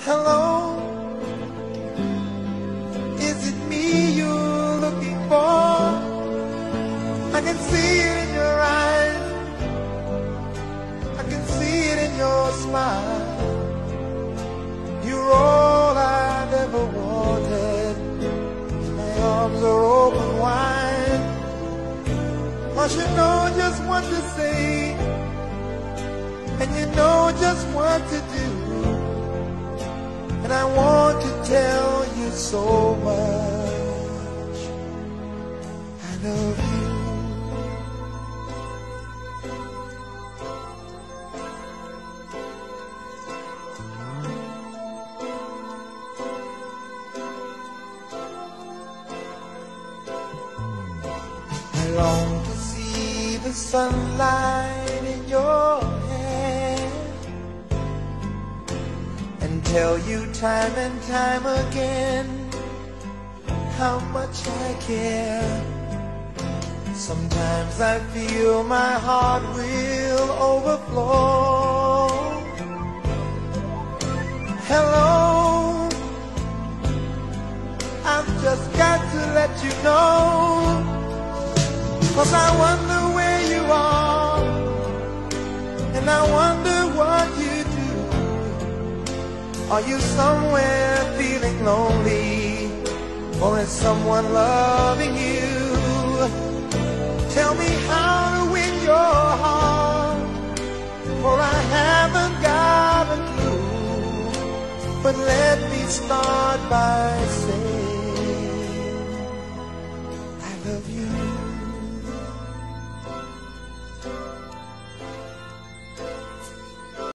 Hello, is it me you're looking for? I can see it in your eyes, I can see it in your smile. You're all I've ever wanted, my arms are open wide. Cause you know just what to say, and you know just what to do. And I want to tell you so much I love you. I long to see the sunlight in your hair and tell you time and time again how much I care. Sometimes I feel my heart will overflow. Hello, I've just got to let you know, 'cause I wonder where you are, and I wonder what you do. Are you somewhere feeling lonely, or is someone loving you? Tell me how to win your heart, for I haven't got a clue. But let me start by saying